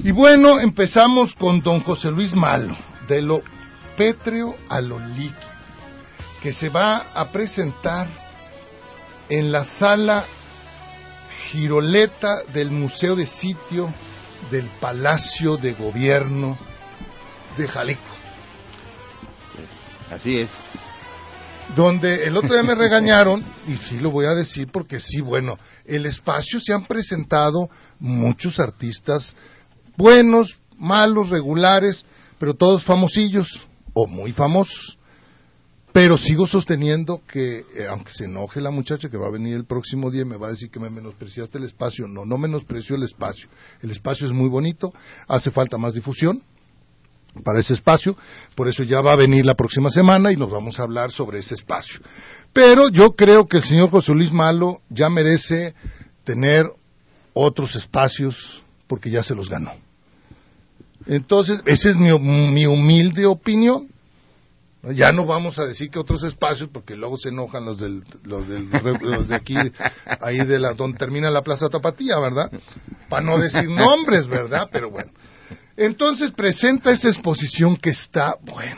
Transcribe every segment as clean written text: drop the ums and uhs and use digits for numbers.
Y bueno, empezamos con don José Luis Malo, de lo pétreo a lo líquido, que se va a presentar en la sala Giroleta del Museo de Sitio del Palacio de Gobierno de Jalisco. Así es. Donde el otro día me regañaron, y sí lo voy a decir porque sí, bueno, el espacio se han presentado muchos artistas buenos, malos, regulares, pero todos famosillos o muy famosos. Pero sigo sosteniendo que, aunque se enoje la muchacha que va a venir el próximo día y me va a decir que me menospreciaste el espacio, no menospreció el espacio. El espacio es muy bonito, hace falta más difusión para ese espacio, por eso ya va a venir la próxima semana y nos vamos a hablar sobre ese espacio. Pero yo creo que el señor José Luis Malo ya merece tener otros espacios porque ya se los ganó. Entonces, esa es mi humilde opinión. Ya no vamos a decir que otros espacios, porque luego se enojan los de aquí, ahí donde termina la Plaza Tapatía, ¿verdad? Para no decir nombres, ¿verdad? Pero bueno. Entonces presenta esta exposición que está, bueno,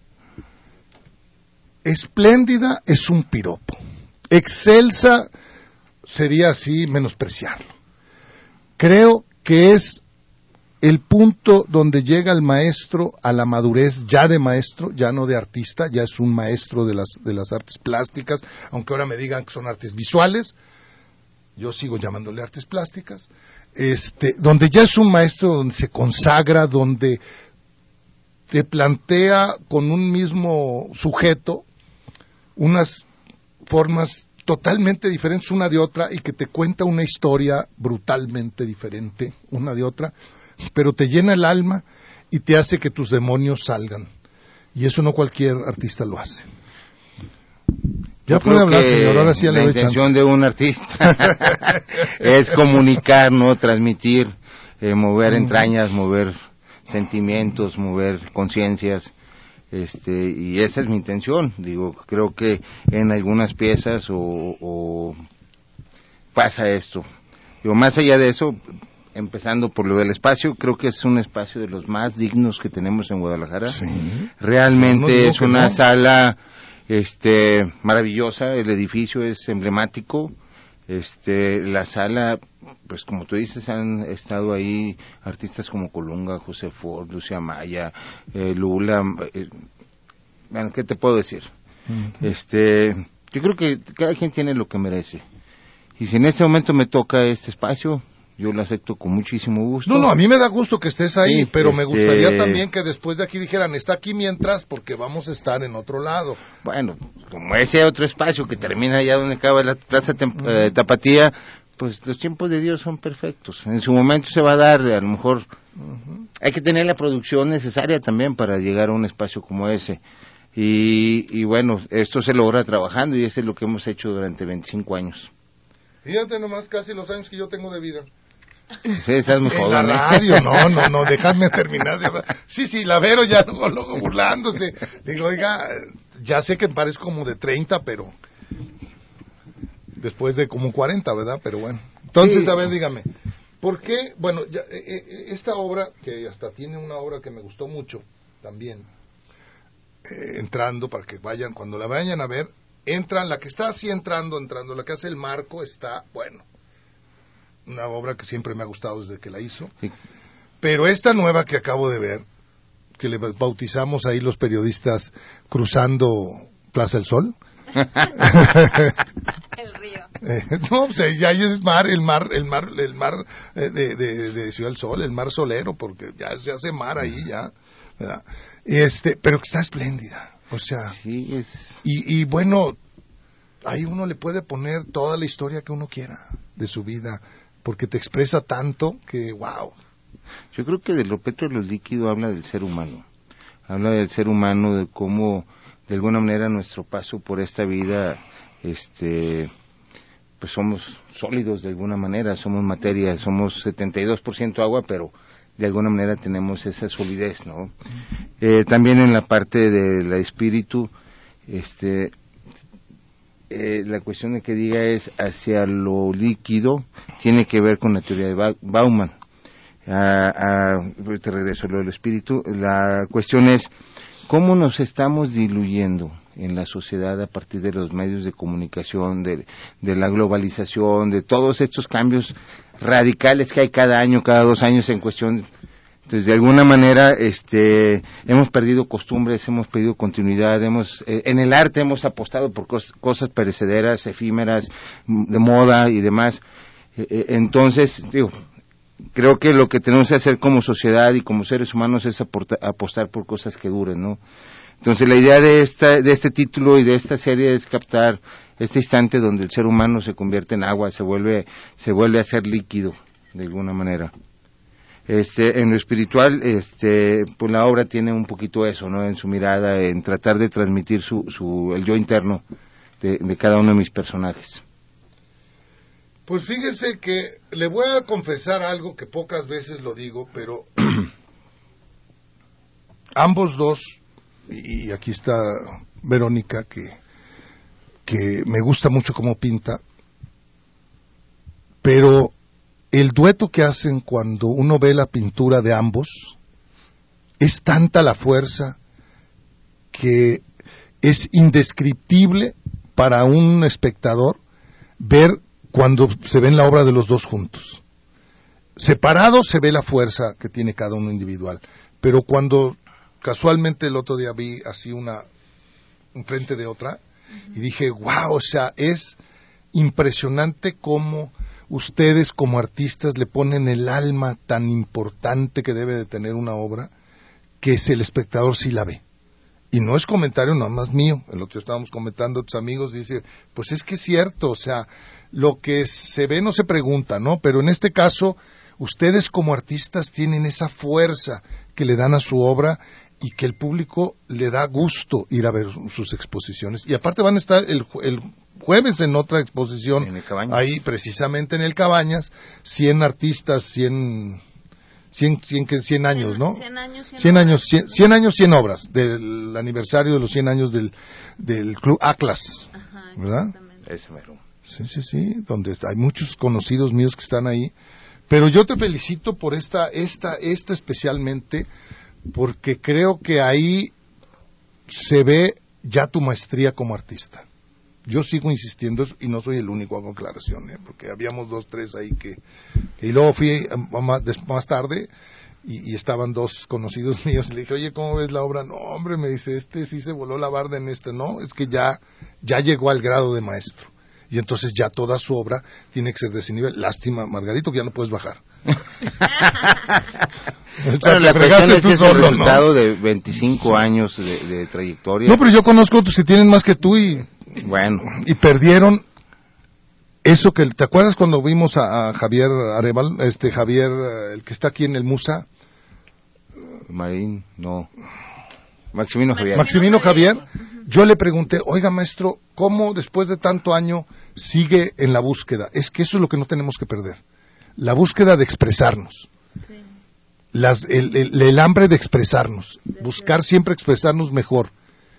espléndida, es un piropo. Excelsa sería así menospreciarlo. Creo que es el punto donde llega el maestro a la madurez ya de maestro, ya no de artista, ya es un maestro de las artes plásticas, aunque ahora me digan que son artes visuales, yo sigo llamándole artes plásticas, donde ya es un maestro, donde se consagra, donde te plantea con un mismo sujeto unas formas totalmente diferentes una de otra y que te cuenta una historia brutalmente diferente una de otra, pero te llena el alma y te hace que tus demonios salgan. Y eso no cualquier artista lo hace. Ya puede hablar, señor, ahora sí ya le doy chance. La intención de un artista es comunicar, ¿no? Transmitir, mover entrañas, mover sentimientos, mover conciencias, y esa es mi intención. Digo, creo que en algunas piezas o pasa esto. Digo, más allá de eso, empezando por lo del espacio, creo que es un espacio de los más dignos que tenemos en Guadalajara. Sí. Realmente es una sala maravillosa, el edificio es emblemático, la sala, pues como tú dices, han estado ahí artistas como Colunga, José Ford, Lucía Maya, Lula, bueno, ¿qué te puedo decir? Yo creo que cada quien tiene lo que merece, y si en este momento me toca este espacio, yo lo acepto con muchísimo gusto. No, a mí me da gusto que estés ahí, sí, pero me gustaría también que después de aquí dijeran, está aquí mientras, porque vamos a estar en otro lado. Bueno, como ese otro espacio que termina allá donde acaba la Plaza Tapatía, pues los tiempos de Dios son perfectos. En su momento se va a dar, a lo mejor, hay que tener la producción necesaria también para llegar a un espacio como ese. Y bueno, esto se logra trabajando y eso es lo que hemos hecho durante 25 años. Fíjate nomás casi los años que yo tengo de vida. Sí, estás muy joven. En la radio, no, déjame terminar de hablar. Sí, la Vero ya luego burlándose. Digo, oiga, ya sé que parezco como de 30, pero después de como 40, ¿verdad? Pero bueno. Entonces, sí. A ver, dígame, ¿por qué? Bueno, ya, esta obra, que hasta tiene una obra que me gustó mucho, también, entrando, para que vayan, cuando la vayan a ver, entran, la que está así entrando, la que hace el marco, está, bueno, una obra que siempre me ha gustado desde que la hizo, sí. Pero esta nueva que acabo de ver, que le bautizamos ahí los periodistas Cruzando Plaza del Sol. El río. No, o sea, ya es el mar de Ciudad del Sol, el mar solero, porque ya se hace mar ahí ya, ¿verdad? Pero que está espléndida, o sea, sí, es... y bueno, ahí uno le puede poner toda la historia que uno quiera de su vida, porque te expresa tanto que wow. Yo creo que de lo pétreo a lo líquido habla del ser humano, de cómo de alguna manera nuestro paso por esta vida, pues somos sólidos de alguna manera, somos materia, somos 72% agua, pero de alguna manera tenemos esa solidez, ¿no? También en la parte del espíritu, la cuestión de que diga es hacia lo líquido, tiene que ver con la teoría de Bauman. Te regreso a lo del espíritu. La cuestión es, ¿cómo nos estamos diluyendo en la sociedad a partir de los medios de comunicación, de la globalización, de todos estos cambios radicales que hay cada año, cada 2 años en cuestión? Entonces, de alguna manera, hemos perdido costumbres, hemos perdido continuidad, en el arte hemos apostado por cosas perecederas, efímeras, de moda y demás. Entonces, creo que lo que tenemos que hacer como sociedad y como seres humanos es apostar por cosas que duren, ¿no? Entonces, la idea de este título y de esta serie es captar este instante donde el ser humano se convierte en agua, se vuelve a ser líquido, de alguna manera. En lo espiritual, pues la obra tiene un poquito eso, ¿no? En su mirada, en tratar de transmitir el yo interno de cada uno de mis personajes. Pues fíjese que le voy a confesar algo que pocas veces lo digo, pero ambos dos, y aquí está Verónica, que me gusta mucho cómo pinta, pero el dueto que hacen cuando uno ve la pintura de ambos, es tanta la fuerza que es indescriptible para un espectador ver cuando se ven la obra de los dos juntos. Separados se ve la fuerza que tiene cada uno individual, pero cuando casualmente el otro día vi así una enfrente de otra, y dije, wow, o sea, es impresionante cómo ustedes como artistas le ponen el alma tan importante que debe de tener una obra, que es el espectador sí la ve. Y no es comentario nada más mío, en lo que estábamos comentando otros amigos, dice, pues es que es cierto, o sea, lo que se ve no se pregunta, ¿no? Pero en este caso, ustedes como artistas tienen esa fuerza que le dan a su obra y que el público le da gusto ir a ver sus exposiciones. Y aparte van a estar el jueves en otra exposición, ahí precisamente en el Cabañas, 100 artistas, 100 años, ¿no? 100 años, 100 obras, del aniversario de los 100 años del Club Atlas, Ajá, ¿verdad? Ese mero. Sí, donde hay muchos conocidos míos que están ahí, pero yo te felicito por esta especialmente, porque creo que ahí se ve ya tu maestría como artista. Yo sigo insistiendo, y no soy el único, hago aclaración, porque habíamos 2, 3 ahí y luego fui más tarde y estaban 2 conocidos míos y le dije, oye, ¿cómo ves la obra? No, hombre, me dice, sí se voló la barda en no, es que ya llegó al grado de maestro. Y entonces ya toda su obra tiene que ser de ese nivel. Lástima, Margarito, que ya no puedes bajar. Bueno, la cuestión es que es el resultado, ¿no?, de 25 años de trayectoria. No, pero yo conozco otros que tienen más que tú y perdieron eso que... ¿Te acuerdas cuando vimos a Javier Areval? Javier, el que está aquí en el Musa. Marín, no. Maximino Javier. Yo le pregunté, oiga, maestro, ¿cómo después de tanto año sigue en la búsqueda? Es que eso es lo que no tenemos que perder. La búsqueda de expresarnos. Sí. El hambre de expresarnos. Buscar siempre expresarnos mejor.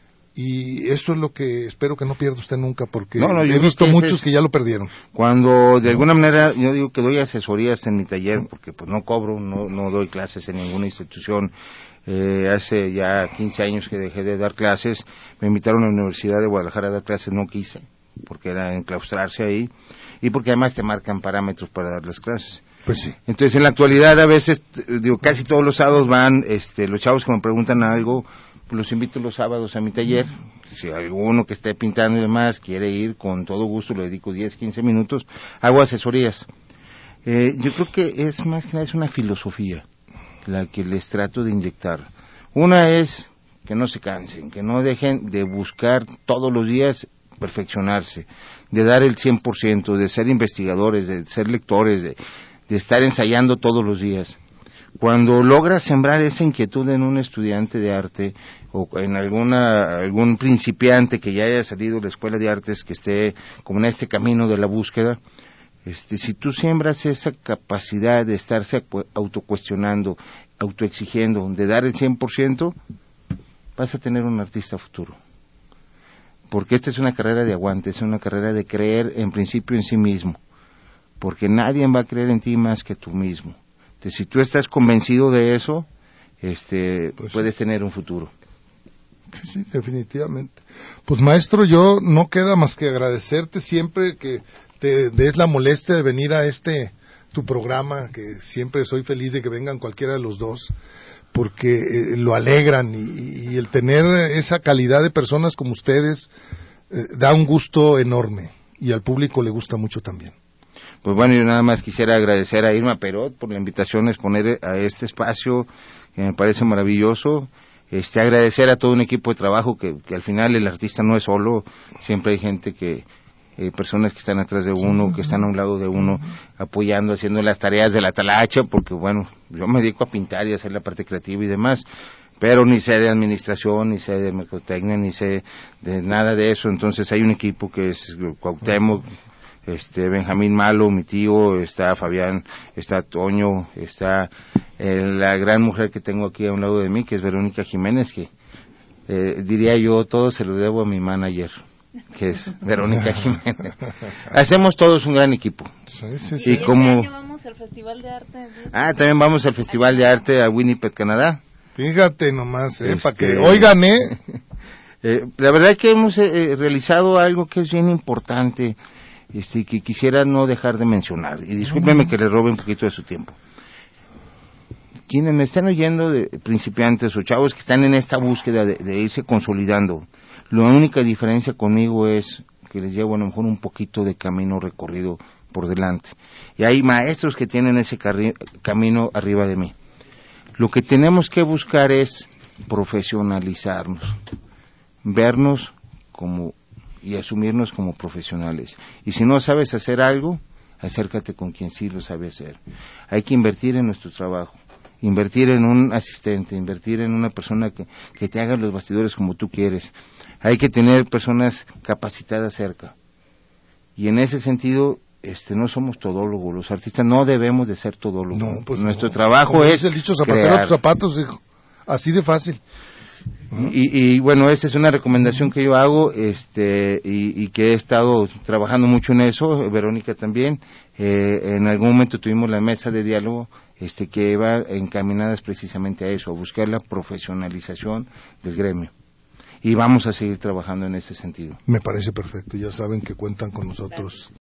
Y eso es lo que espero que no pierda usted nunca, porque he visto muchos que ya lo perdieron. Cuando de alguna manera, yo digo que doy asesorías en mi taller, porque pues no cobro, no doy clases en ninguna institución. Hace ya 15 años que dejé de dar clases, me invitaron a la Universidad de Guadalajara a dar clases, no quise, porque era enclaustrarse ahí, y porque además te marcan parámetros para dar las clases. Pues sí. Entonces en la actualidad a veces, casi todos los sábados van, los chavos que me preguntan algo, pues los invito los sábados a mi taller. Si alguno que esté pintando y demás quiere ir, con todo gusto le dedico 10, 15 minutos, hago asesorías. Yo creo que es más que nada es una filosofía la que les trato de inyectar. Una es que no se cansen, que no dejen de buscar todos los días perfeccionarse, de dar el 100%, de ser investigadores, de ser lectores, de estar ensayando todos los días. Cuando logras sembrar esa inquietud en un estudiante de arte o en algún principiante que ya haya salido de la escuela de artes, que esté como en este camino de la búsqueda, si tú siembras esa capacidad de estarse autocuestionando, autoexigiendo, de dar el 100%, vas a tener un artista futuro. Porque esta es una carrera de aguante, es una carrera de creer en principio en sí mismo. Porque nadie va a creer en ti más que tú mismo. Entonces, si tú estás convencido de eso, Pues puedes tener un futuro. Sí, definitivamente. Pues maestro, yo no queda más que agradecerte siempre que te des la molestia de venir a tu programa, que siempre soy feliz de que vengan cualquiera de los dos, porque lo alegran y el tener esa calidad de personas como ustedes da un gusto enorme y al público le gusta mucho también. Pues bueno, yo nada más quisiera agradecer a Irma Perot por la invitación a exponer a este espacio, que me parece maravilloso. Agradecer a todo un equipo de trabajo que al final el artista no es solo, siempre hay gente personas que están atrás de uno, que están a un lado de uno, apoyando, haciendo las tareas de la talacha, porque bueno, yo me dedico a pintar y a hacer la parte creativa y demás, pero ni sé de administración, ni sé de mercadotecnia, ni sé de nada de eso. Entonces hay un equipo que es Cuauhtémoc, Benjamín Malo, mi tío, está Fabián, está Toño, está la gran mujer que tengo aquí a un lado de mí, que es Verónica Jiménez, que diría yo, todo se lo debo a mi manager, que es Verónica Jiménez. Hacemos todos un gran equipo. Sí. Y como este año vamos al Festival de Arte. También vamos al Festival de Arte a Winnipeg, Canadá. Fíjate nomás, para que oigan, la verdad es que hemos realizado algo que es bien importante, que quisiera no dejar de mencionar, y discúlpeme que le robe un poquito de su tiempo. Quienes me están oyendo, de principiantes o chavos que están en esta búsqueda de irse consolidando, la única diferencia conmigo es que les llevo a lo mejor un poquito de camino recorrido por delante, y hay maestros que tienen ese camino arriba de mí. Lo que tenemos que buscar es profesionalizarnos, vernos y asumirnos como profesionales. Y si no sabes hacer algo, acércate con quien sí lo sabe hacer. Hay que invertir en nuestro trabajo, invertir en un asistente, invertir en una persona que te haga los bastidores como tú quieres. Hay que tener personas capacitadas cerca. Y en ese sentido, no somos todólogos, los artistas no debemos de ser todólogos. No, pues nuestro trabajo como es el dicho zapatero a tus zapatos, hijo. Así de fácil. Y bueno, esta es una recomendación que yo hago, y que he estado trabajando mucho en eso, Verónica también. En algún momento tuvimos la mesa de diálogo, que va encaminadas precisamente a eso, a buscar la profesionalización del gremio. Y vamos a seguir trabajando en ese sentido. Me parece perfecto, ya saben que cuentan con nosotros.